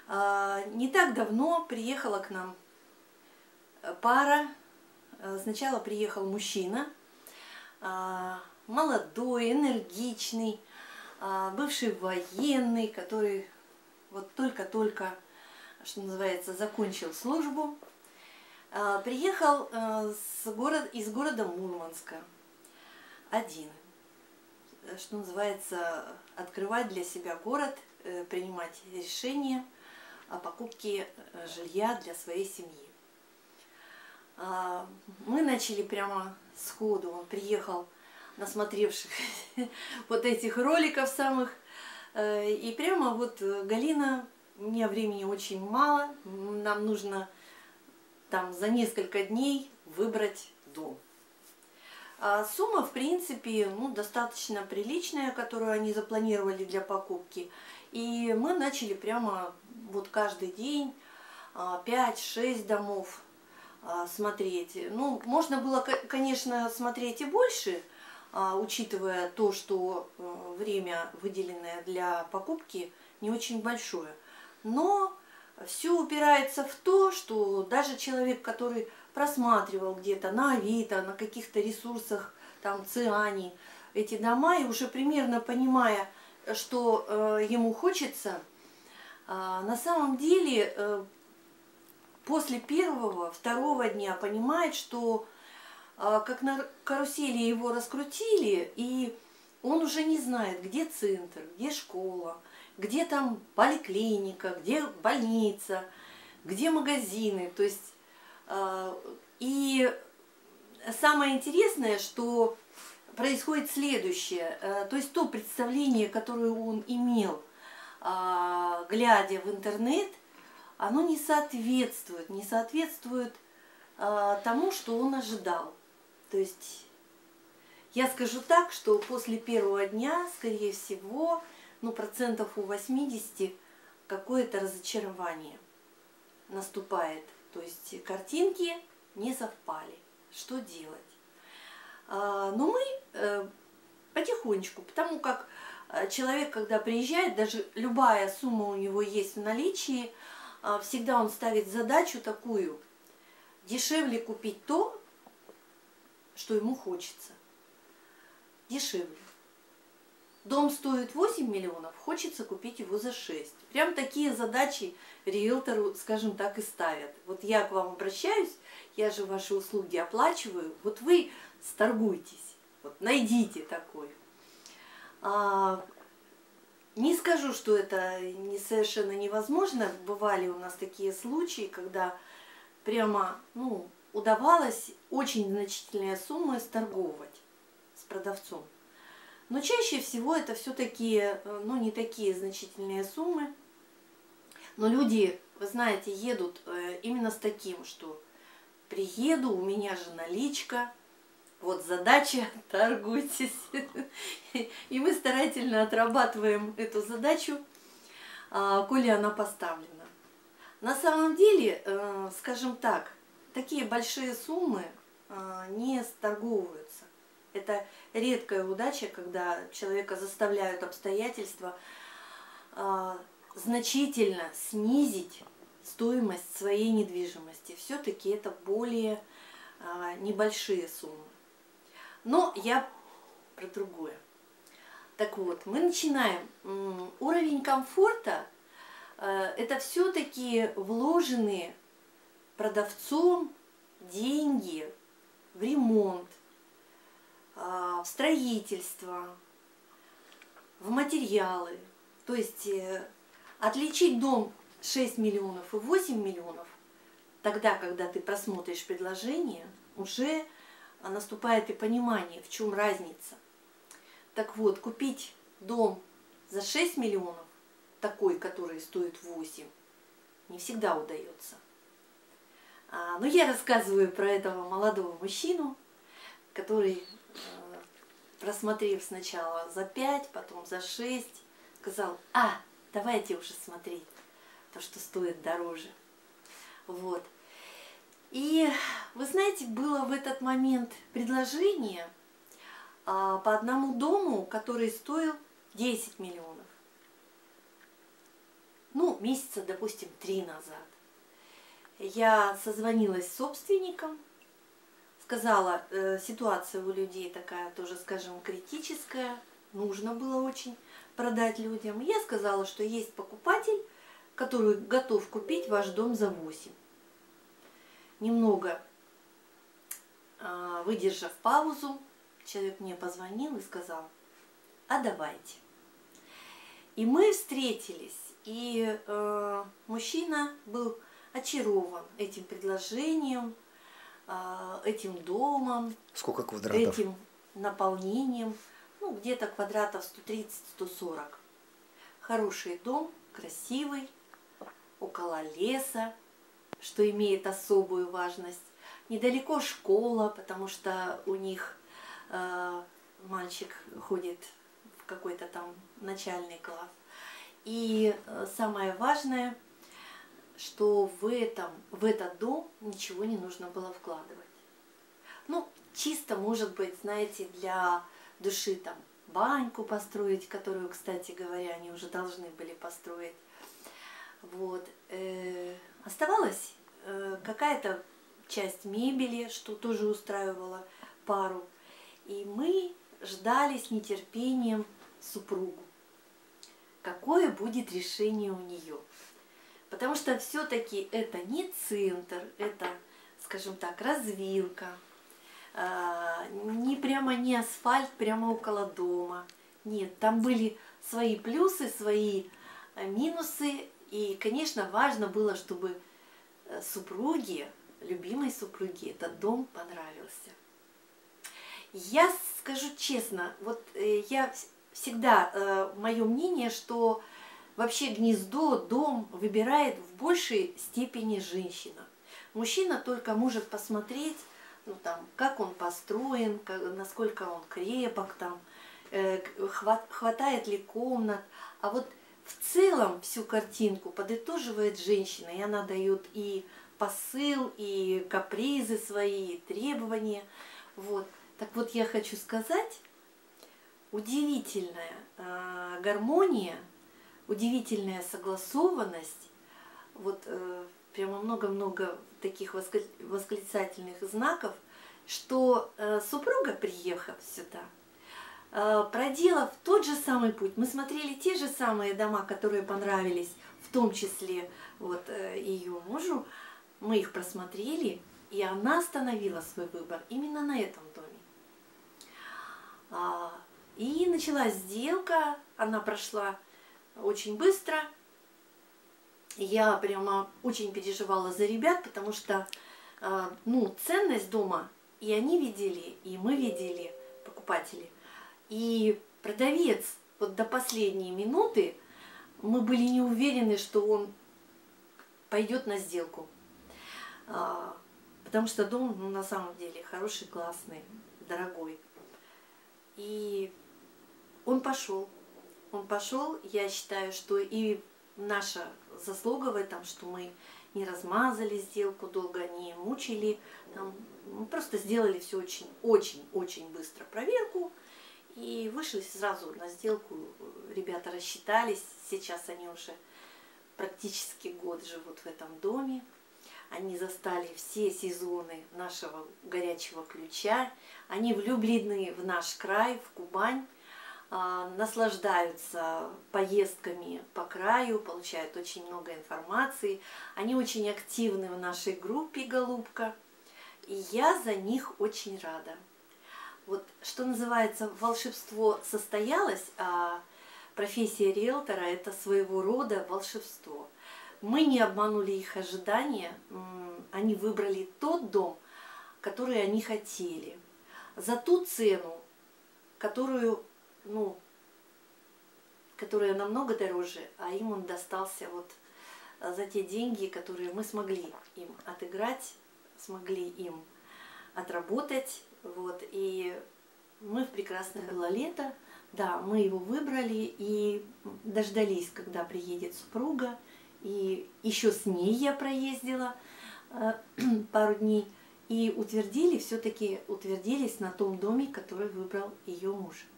Не так давно приехала к нам пара. Сначала приехал мужчина, молодой, энергичный, бывший военный, который вот только-только, что называется, закончил службу. Приехал из города Мурманска один, что называется, открывать для себя город, принимать решения о покупке жилья для своей семьи. Мы начали прямо сходу. Он приехал, насмотревших вот этих роликов самых, и прямо вот: Галина, у меня времени очень мало, нам нужно там за несколько дней выбрать дом. Сумма, в принципе, достаточно приличная, которую они запланировали для покупки. И мы начали прямо вот каждый день 5-6 домов смотреть. Можно было, конечно, смотреть и больше, учитывая то, что время, выделенное для покупки, не очень большое. Но все упирается в то, что даже человек, который просматривал где-то на Авито, на каких-то ресурсах, там Циани, эти дома, и уже примерно понимая, что ему хочется, на самом деле после первого-второго дня понимает, что как на карусели его раскрутили, и он уже не знает, где центр, где школа, где там поликлиника, где больница, где магазины. То есть, и самое интересное, что происходит следующее. То есть то представление, которое он имел, глядя в интернет, оно не соответствует тому, что он ожидал. То есть я скажу так, что после первого дня, скорее всего, процентов у 80 какое-то разочарование наступает. То есть картинки не совпали. Что делать? Но мы потихонечку, потому как человек, когда приезжает, даже любая сумма у него есть в наличии, всегда он ставит задачу такую: дешевле купить то, что ему хочется. Дешевле. Дом стоит 8 миллионов, хочется купить его за 6. Прям такие задачи риэлтору, скажем так, и ставят. Вот я к вам обращаюсь, я же ваши услуги оплачиваю, вот вы сторгуйтесь, вот найдите такой. Не скажу, что это совершенно невозможно. Бывали у нас такие случаи, когда прямо удавалось очень значительные суммы сторговать с продавцом. Но чаще всего это все-таки не такие значительные суммы. Но люди, вы знаете, едут именно с таким, что приеду, у меня же наличка, вот задача, торгуйтесь. И мы старательно отрабатываем эту задачу, коли она поставлена. На самом деле, скажем так, такие большие суммы не сторговываются. Это редкая удача, когда человека заставляют обстоятельства значительно снизить стоимость своей недвижимости. Все-таки это более небольшие суммы. Но я про другое. Так вот, мы начинаем. Уровень комфорта – это все-таки вложенные продавцом деньги в ремонт, в строительство, в материалы. То есть отличить дом 6 миллионов и 8 миллионов, тогда, когда ты просмотришь предложение, уже наступает и понимание, в чем разница. Так вот, купить дом за 6 миллионов, такой, который стоит 8, не всегда удается. Но я рассказываю про этого молодого мужчину, который, просмотрев сначала за 5, потом за 6, сказал: давайте уже смотреть то, что стоит дороже. Вот. И вы знаете, было в этот момент предложение по одному дому, который стоил 10 миллионов. ну, месяца, допустим, 3 назад. Я созвонилась с собственником, сказала, ситуация у людей такая тоже, скажем, критическая, нужно было очень продать людям. Я сказала, что есть покупатель, который готов купить ваш дом за 8. Немного выдержав паузу, человек мне позвонил и сказал: а давайте. И мы встретились, и мужчина был очарован этим предложением, этим домом. Сколько квадратов? Этим наполнением, ну, где-то квадратов 130-140. Хороший дом, красивый, около леса, что имеет особую важность. Недалеко школа, потому что у них мальчик ходит в какой-то там начальный класс. И самое важное, что в этот дом ничего не нужно было вкладывать. Ну, чисто, может быть, знаете, для души там баньку построить, которую, кстати говоря, они уже должны были построить. Вот. Оставалась какая-то часть мебели, что тоже устраивало пару. И мы ждали с нетерпением супругу, какое будет решение у нее. Потому что все-таки это не центр, это, скажем так, развилка. Не асфальт прямо около дома. Нет, там были свои плюсы, свои минусы. И, конечно, важно было, чтобы супруге, любимой супруге, этот дом понравился. Я скажу честно, вот я всегда, мое мнение, что вообще гнездо, дом выбирает в большей степени женщина. Мужчина только может посмотреть, ну, там, как он построен, насколько он крепок, там, хватает ли комнат. А вот в целом всю картинку подытоживает женщина, и она дает и посыл, и капризы свои, и требования. Вот. Так вот, я хочу сказать, удивительная гармония, удивительная согласованность, вот прямо много-много таких восклицательных знаков, что супруга, приехав сюда, проделав тот же самый путь, мы смотрели те же самые дома, которые понравились, в том числе вот ее мужу, мы их просмотрели, и она остановила свой выбор именно на этом доме. И началась сделка, она прошла очень быстро. Я прямо очень переживала за ребят, потому что ну, ценность дома и они видели, и мы видели, покупатели. И продавец вот до последней минуты, мы были не уверены, что он пойдет на сделку. Потому что дом, ну, на самом деле хороший, классный, дорогой. И он пошел. Он пошел. Я считаю, что и наша заслуга в этом, что мы не размазали сделку долго, не мучили. Там, мы просто сделали все очень быстро, проверку. И вышли сразу на сделку. Ребята рассчитались. Сейчас они уже практически год живут в этом доме. Они застали все сезоны нашего горячего ключа. Они влюблены в наш край, в Кубань. Наслаждаются поездками по краю, получают очень много информации. Они очень активны в нашей группе «Голубка». И я за них очень рада. Вот что называется, волшебство состоялось, а профессия риэлтора – это своего рода волшебство. Мы не обманули их ожидания, они выбрали тот дом, который они хотели, за ту цену, которую, ну, которая намного дороже, а им он достался вот за те деньги, которые мы смогли им отыграть, смогли им отработать. Вот, и мы в прекрасное было лето, да, мы его выбрали и дождались, когда приедет супруга. И еще с ней я проездила пару дней. И все-таки утвердились на том доме, который выбрал ее муж.